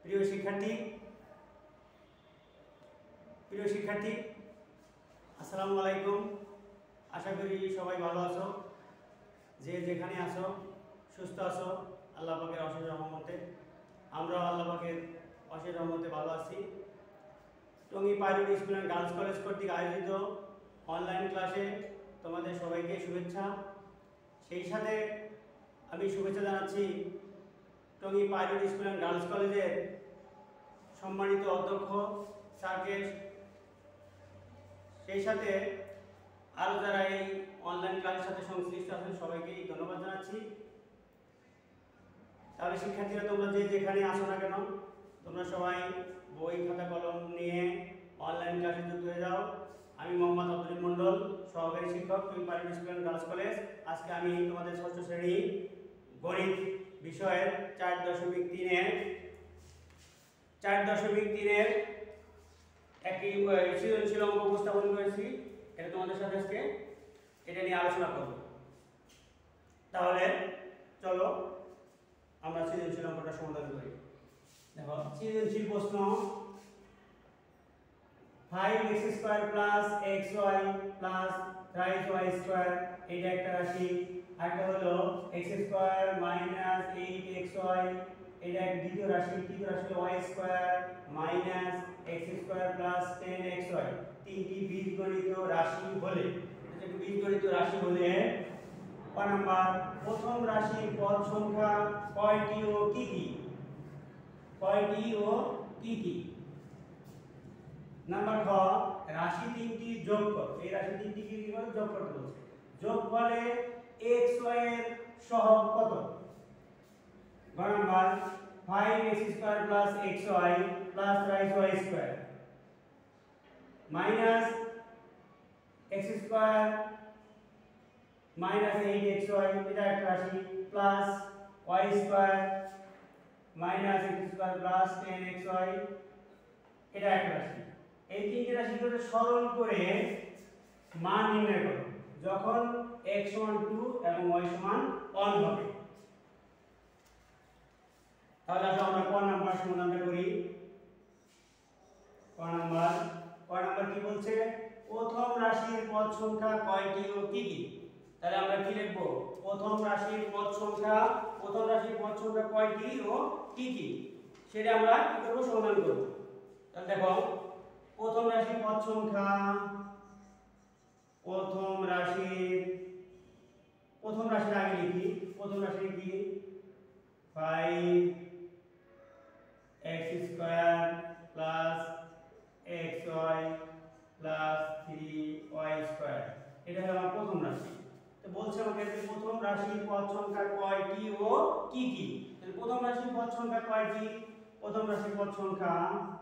প্রিয় শিক্ষার্থী আসসালামু আলাইকুম। আশা করি সবাই ভালো আছো, যে যেখানে আছো সুস্থ আছো। আল্লাহ পাকের অশেষ রহমতে আমরাও আল্লাহ পাকের অশেষ রহমতে ভালো আছি। Tongi pilot school and girls college কর্তৃক আয়োজিত অনলাইন ক্লাসে তোমাদের সবাইকে শুভেচ্ছা। সেই সাথে আমি শুভেচ্ছা জানাচ্ছি Tongi pilot school and girls কলেজের সম্মানিত অধ্যক্ষ স্যারকে। সেই সাথে আরও যারা এই অনলাইন ক্লাসের সাথে সংশ্লিষ্ট আছেন সবাইকেই ধন্যবাদ জানাচ্ছি। তাহলে শিক্ষার্থীরা তোমরা যে যেখানে আসো না কেন তোমরা সবাই বই খাতা কলম নিয়ে অনলাইন ক্লাসে যুক্ত হয়ে যাও। আমি মোহাম্মদ আব্দুল মন্ডল, সহকারী শিক্ষক Tongi pilot school and girls college. আজকে আমি তোমাদের ষষ্ঠ শ্রেণী গণিত বিষয়ের 4.3-এর একটি সৃজনশীল অঙ্ক উপস্থাপন করেছি। এটা তোমাদের সাথে আজকে এটা নিয়ে আলোচনা করব। তাহলে চলো আমরা সৃজনশীল অঙ্কটা সমাধান করি। দেখো, সৃজনশীল প্রশ্ন 5x² + xy + 3y² এটা একটা রাশি। আরেকটা হলো x² - 8xy এটা এক দ্বিতীয় রাশি। তৃতীয় রাশি হলো y² - x² + 10xy। তিনটি বীজগণিত রাশি হলে ক নাম্বার প্রথম রাশির পদ সংখ্যা কয়টি ও কি কি? নাম্বার খ রাশি তিনটি যোগ করো। এই রাশি তিনটি কি যোগ করতে বলছে। যোগফলে xy এর সহগ কত? গ number 5x² + xy + 3y² minus x² - 8xy এটা একটা রাশি প্লাস y² - x² + 10xy এটা একটা রাশি। এই তিনটি রাশিকে সরল করে মান নির্ণয় করো যখন x = 2 এবং y = 1 হবে। তাহলে আসলে আমরা ক নাম্বার সমাধানটা করি। ক নাম্বার কি বলছে? প্রথম রাশির পদ সংখ্যা কয়টি ও কি কি? তাহলে আমরা কি লিখব? প্রথম রাশির পদ সংখ্যা কয়টি ও কি কি সেটা আমরা কি করব? সমাধান করব। তাহলে দেখো, প্রথম রাশির পদ সংখ্যা প্রথম রাশির আগে লিখি। প্রথম রাশি কি? 5x² + xy + 3y²। এটা হলো আমার প্রথম রাশি। তো বলছে আমাকে যে প্রথম রাশির পদ সংখ্যা কয়টি ও কি কি। তাহলে প্রথম রাশির পদ সংখ্যা কয়টি? প্রথম রাশির পদ সংখ্যা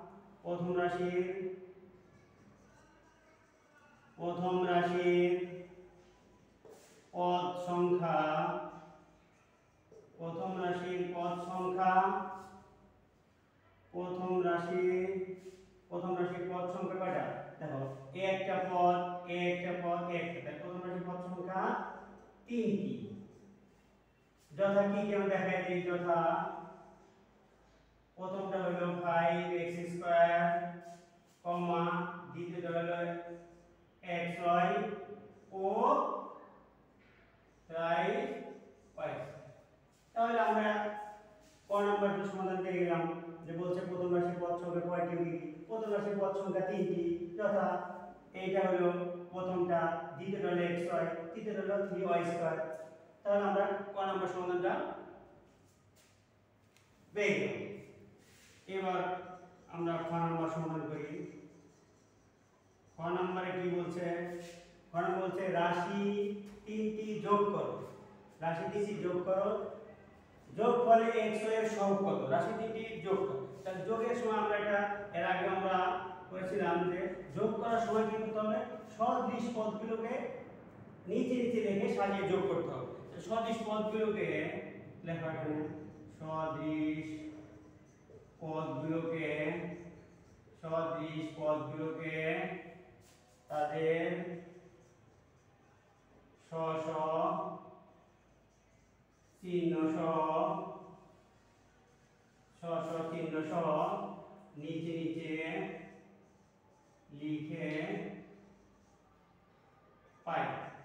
কয়টা? দেখো, এ একটা পদ, একটা। তাহলে প্রথম রাশির পদ সংখ্যা তিনটি। যথা কি আমরা দেখাই দিই। যথা প্রথমটা হলো 5x², দ্বিতীয়টা হলো xy ও 3y। তাহলে আমরা ক নাম্বারটা সমাধান পেয়ে গেলাম। যে বলছে প্রথম রাশির পদ সংখ্যা কয়টি ও কি কি। প্রথম রাশির পদ সংখ্যা তিনটি। যথা এইটা হলো প্রথমটা, দ্বিতীয়টা হলো xy, তৃতীয়টা হলো 3y²। তাহলে আমরা ক নাম্বার সমাধানটা পেয়ে গেলাম। এবার আমরা খ নাম্বার সমাধান করি। খ নাম্বারে কি বলছে? খ নাম্বার বলছে রাশি তিনটি যোগ করো। যোগফলে xy এর সহগ কত? রাশি তিনটি যোগ করো। তাহলে যোগের সময় আমরা এটা এর আগে আমরা করেছিলাম যে যোগ করার সময় কি করতে হবে? সদৃশ পদগুলোকে নিচে রেখে সাজিয়ে যোগ করতে হবে। সদৃশ পদগুলোকে লেখা এখানে সদৃশ পদগুলোকে তাদের স্ব চিহ্ন সহ চিহ্ন সহ নিচে নিচে লিখে পাই।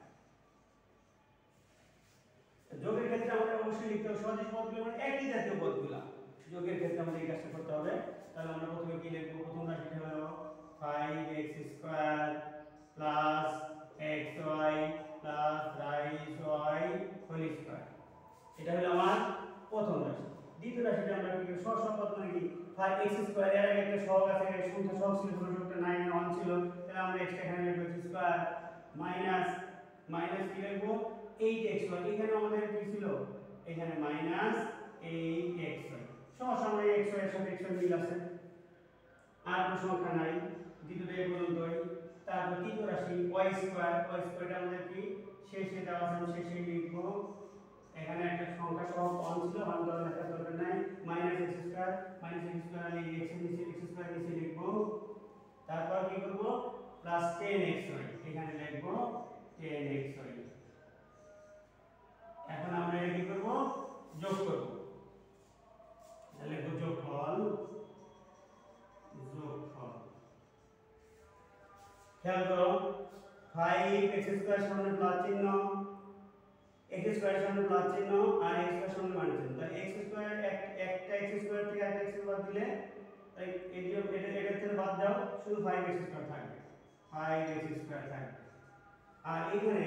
যোগের ক্ষেত্রে আমাদের অবশ্যই লিখতে হবে সহজ পদগুলো মানে একই জাতীয় পদগুলো। যোগের ক্ষেত্রে আমাদের এই কাজটা করতে হবে। তাহলে আমরা প্রথমে কি লিখব? প্রথম রাশিটা হলো 5x² xy 5y² এটা হলো আমার প্রথম রাশি। দ্বিতীয় রাশিটা আমরা কি সহগ পদ মানে কি 5x² এর আগে একটা সহগ আছে, সংখ্যা সহগ ছিল, সংখ্যাটা 9 1 ছিল, তাহলে আমরা x টা এখানে লিখব x² মাইনাস মাইনাস কি লিখব 8xy। এখানে আমাদের কি ছিল? এখানে মাইনাস 8xy। সহগ আমরা xy এর সাথে xy মিল আছে, আর কোনো সংখ্যা নাই, দ্বিতীয়টা এই পর্যন্তই। তারপর তৃতীয় রাশি y² টা আমাদের কি শেষে দেওয়া আছে, শেষে লিখব। এখানে একটা সংখ্যা সহ 1 ছিল, 1 দেওয়া লেখার দরকার নাই, -x² এই x এর নিচে x² নিচে লিখব। তারপর কি করব? প্লাস 10xy এখানে লিখব 10xy। এখন আমরা এটা কি করব? যোগ করব। তাহলে লিখব যোগফল। খেয়াল করো 5x² সামনে প্লাস চিহ্ন, x² সামনে প্লাস চিহ্ন আর x² সামনে মাইনাস চিহ্ন। তাহলে x² একটা x² থেকে একটা x বাদ দিলে এটা থেকে বাদ দাও, শুধু 5x² থাকবে, 5x² থাকবে। আর এখানে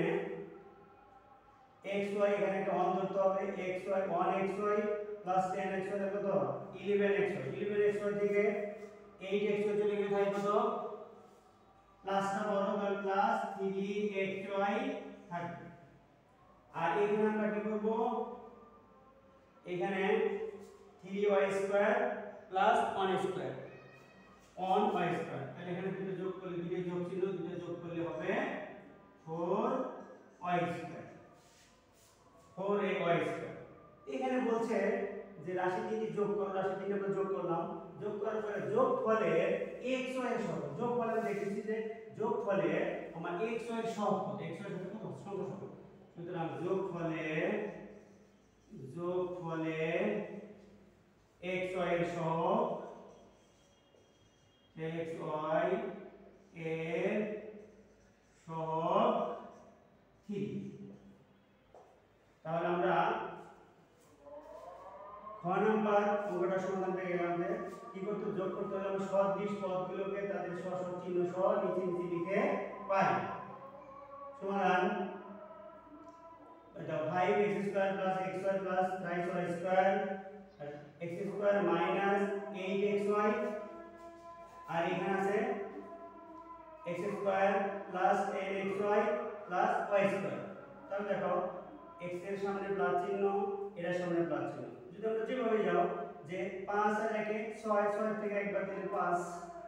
xy এখানে একটা 1 ধরতে হবে, xy 1xy প্লাস 10xy কত? 11xy। 11xy থেকে 8xy চলে গেলে থাকে কত? প্লাসটা বড় হবে, প্লাস 3xy থাকবে। আর এখানে আমরা কি করব? এখানে 3y² প্লাস 1y², তাহলে এখানে দুটো যোগ করলে, দুটো যোগ চিহ্ন দুটো যোগ করলে হবে 4y²। এখানে বলছে যে রাশি তিনটি যোগ করো, রাশি তিনটি আমরা যোগ করলাম, যোগ করার পরে যোগফলে xy এর সহগ, যোগফলে আমরা দেখেছি যে যোগফলে আমার xy এর সহগ কত, xy এর সাথে কত সংখ্যা সহগ, সুতরাং যোগফলে xy এর সহগ xy এর সহগ 3। তাহলে আমরা খ নাম্বার অঙ্কটা সমাধান পেয়ে গেলাম। যে কি করতে? যোগ করতে হলে আমরা সদৃশ পদগুলোকে তাদের সহগ চিহ্ন সহ নিচে নিচে লিখে পাই। সমাধান এটা 5x² xy 5y² আর x² মাইনাস 8xy, আর এখানে আছে x² plus 10xy plus y²। তাহলে দেখো x এর সামনে প্লাস চিহ্ন, এর সামনে প্লাস চিহ্ন, যদি আমরা যেভাবে যাও যে 5 আর 1 6, 6 থেকে একবার দিলে 5,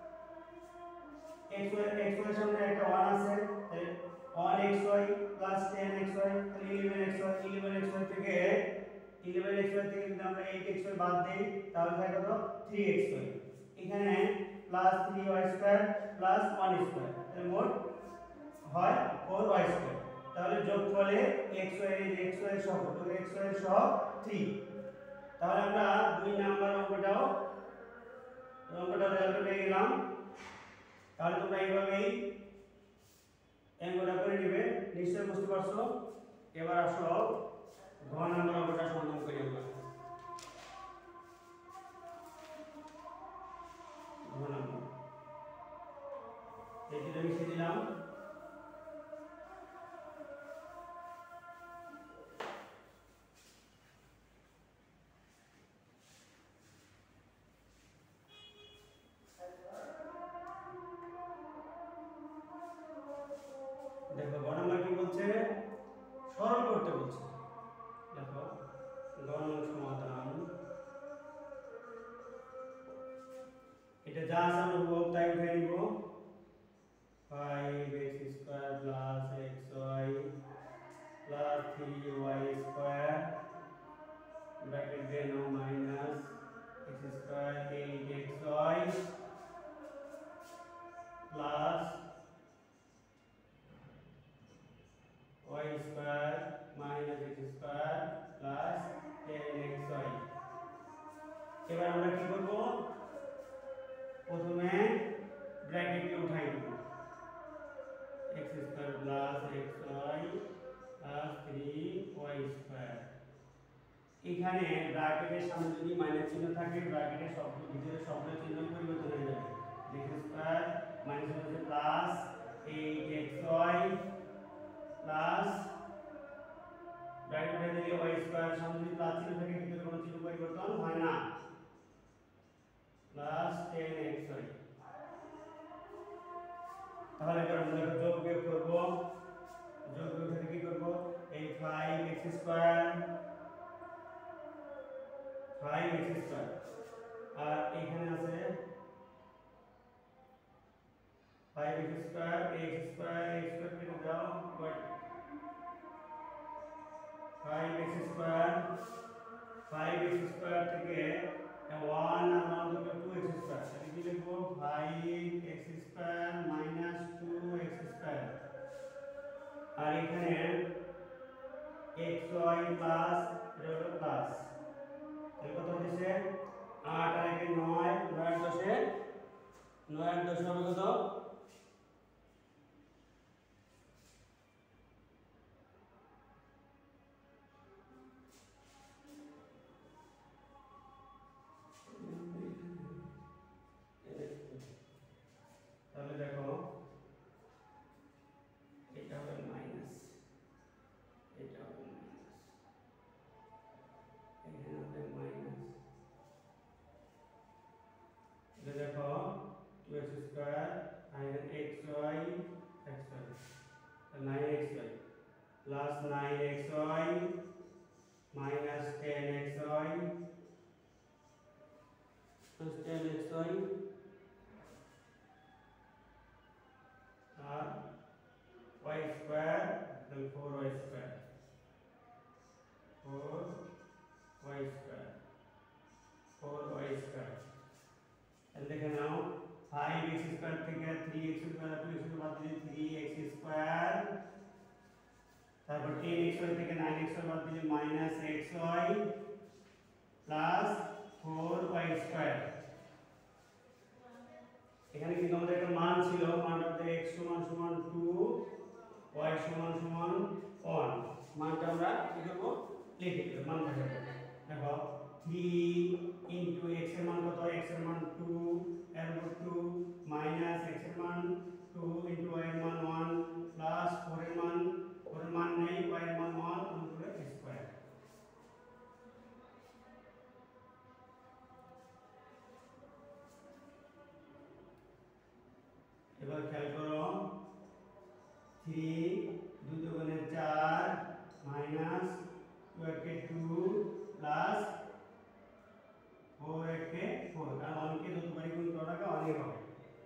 xy এর সামনে একটা 1 আছে, তাহলে 1xy প্লাস 10xy, তাহলে 11xy থেকে 11xy থেকে যদি আমরা 8xy বাদ দেই তাহলে থাকে কত? 3xy। এখানে প্লাস 3y² প্লাস 1² তাহলে মোট হয় 4y²। তাহলে যোগফলে xy এর সহগ, xy এর সহগ 3। তাহলে আমরা 2 নাম্বার অঙ্কটাও রেজাল্ট পেয়ে গেলাম। তাহলে তোমরা এইভাবেই অঙ্কটা করে নেবে, নিশ্চয়ই বুঝতে পারছো। এবার আসো ঘ নাম্বার অঙ্কটা সমাধান করি আমরা। ঘ নাম্বার এইটা লিখে দিলাম। দেখো গ নাম্বার কি বলছে? সরল করতে বলছে। দেখো গ নাম্বার সমাধান, এটা যা আছে আমরা হুবহু তাই উঠে নিব। 5x² plus xy plus 3y² bracket দিয়ে নাও minus x² 8xy plus y² minus x² plus 10xy। এবার আমরা কি ব্র্যাকেটের সব ভিতরে সবগুলো চিহ্ন পরিবর্তন হয়ে যাবে। x স্কয়ার মাইনাস হচ্ছে প্লাস 8xy প্লাস ব্র্যাকেট দিলে y স্কয়ার সামনে যদি প্লাস চিহ্ন থাকে ভিতরে কোনো চিহ্ন পরিবর্তন হয় না প্লাস 10xy। তাহলে এবার আমরা যোগ বিয়োগ করব। যোগ বিয়োগ থেকে কি করব? এই 5x স্কয়ার 5x স্কয়ার আর এখানে আছে 5x স্কয়ার x স্কয়ার কেটে দাও, বাট 5x স্কয়ার থেকে 1 আর 1 দুটো 2x স্কয়ার, তাহলে কি লিখবো? 5x square minus 2x square. আর এখানে xy প্লাস এটা হলো প্লাস, তাহলে কত হচ্ছে 8 আর 1 9, 9 আর 10 হবে কত? তাহলে দেখো এটা হবে মাইনাস, এটা হবে মাইনাস, এখানে হবে মাইনাস। এটা দেখো 2x স্কয়ার আর xy 9xy plus 9xy minus 10xy plus 10xy আর y square then 4y square 4y square 4y square. তাহলে দেখে নাও 5x স্কয়ার থেকে 3x স্কয়ার 2x বাদ দিলে 3x স্কয়ার, তারপর 10xy থেকে 9xy বাদ দিলে -xy প্লাস 4y স্কয়ার। এখানে কিন্তু আমাদের একটা মান ছিল, মানটা হচ্ছে x সমান সমান 2 y সমান সমান 1। মানটা আমরা কি করব? লিখে দেব, মান বসাবো। দেখো 3 ইনটু x এর মান কত? x এর মান 2 এর উপর 2 মাইনাস x এর মান 2 ইনটু y এর মান 1 প্লাস 4 এর মান নেই, y এর মান 1 উপরে স্কয়ার। এবার খেয়াল করো 3 2 দুগুণে 4 মাইনাস 2 একে 2 প্লাস 4 একে 4, আর 1 কে যতবারই গুণ করো না কেন 1 হবে।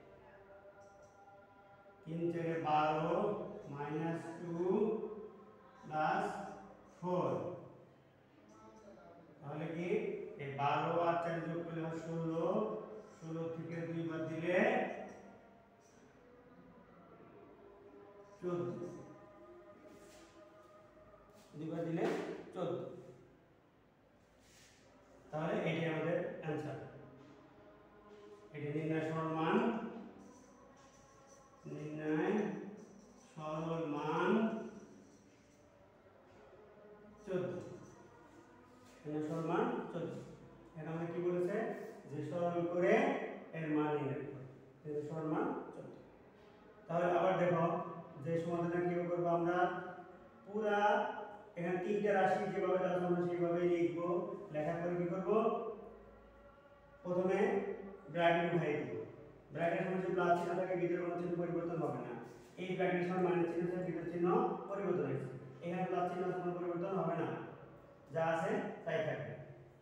3 4 12 মাইনাস 2 প্লাস 4, তাহলে কি এই 12 আর 4 যোগ করলে হয় 16, 16 থেকে 2 বাদ দিলে 14, 2 বাদ দিলে 14। তাহলে এটাই আমাদের অ্যানসার। এটা নির্ণয় সরল মান, নির্ণয় সরল মান 14, নির্ণয় সরল মান 14। এটা আমাদের কি বলেছে? যে সরল করে এর মান নির্ণয় করো, নির্ণয় সরল মান 14। তাহলে আবার দেখো যে সমাধানটা কিভাবে করব আমরা, পুরা এখানে তিনটা রাশি যেভাবে আছে আমরা সেইভাবেই লিখব। লেখার পরে কি করব? প্রথমে ব্র্যাকেট উঠাই দিব। ব্র্যাকেটের মধ্যে যদি প্লাস চিহ্ন থাকে ভিতরে কোনো চিহ্ন পরিবর্তন হবে না। এই ব্র্যাকেটের সময় মাইনাস চিহ্ন থাকে ভিতরে চিহ্ন পরিবর্তন হয়েছে, এখানে প্লাস চিহ্ন আছে কোনো পরিবর্তন হবে না, যা আছে তাই থাকবে।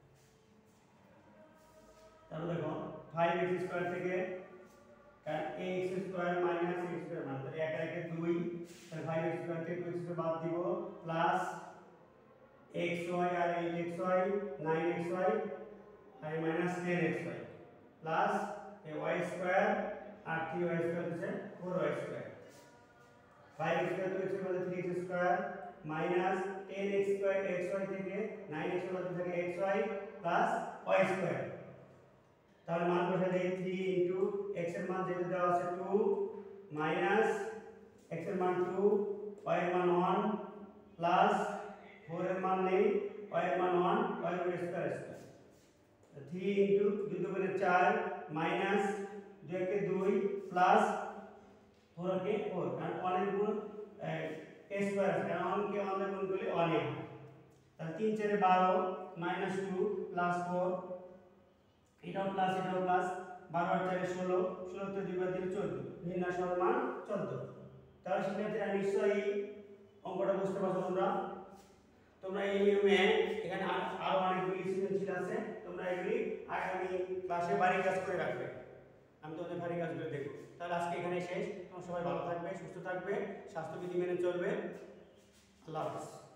তাহলে দেখো 5x স্কয়ার থেকে কারণ ax square minus x square মান, তাহলে 1 আর 1 2, তাহলে 5x স্কয়ার থেকে 2x স্কয়ার বাদ দিব প্লাস xy আর 8xy 9xy আর minus 10xy plus y square আর 3y স্কয়ার হচ্ছে 4y square. 5x square 2x square 3x square minus 10x square xy থেকে 9x বাদ থেকে xy প্লাস y স্কয়ার। তাহলে মান বসে দেই 3 ইনটু x এর মান যেটা দেওয়া আছে 2 মাইনাস x এর মান 2 y এর মান 1 প্লাস 4 এর মান নেই y এর মান 1 y এর স্কয়ার স্কয়ার। 3 ইনটু 2 দুগুণে 4 মাইনাস 2 কে 2 প্লাস 4 কে 4 কারণ 1 এর গুণ a স্কয়ার আছে কারণ 1 কে 1 এর গুণ করলে 1 এ তাহলে 3 4 এ 12 মাইনাস 2 প্লাস 4 এটাও প্লাস 12 আর 4 এ 16 16 তে 2 বার দিলে 14 নির্ণয় সমান 14 তাহলে শিক্ষার্থীরা নিশ্চয়ই অঙ্কটা বুঝতে পারছো তোমরা এই নিয়মে এখানে আরো অনেকগুলি সৃজনশীল আছে তোমরা এগুলি আগামী ক্লাসে বাড়ির কাজ করে রাখবে আমি তোমাদের বাড়ির কাজগুলো দেখব তাহলে আজকে এখানে শেষ তোমরা সবাই ভালো থাকবে সুস্থ থাকবে স্বাস্থ্যবিধি মেনে চলবে আল্লাহ হাফেজ